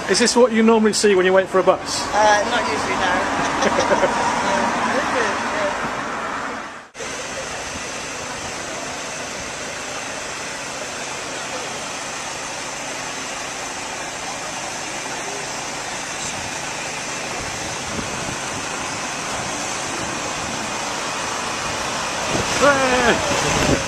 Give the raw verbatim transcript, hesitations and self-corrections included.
Is this what you normally see when you wait for a bus? Uh, not usually, no. Hooray!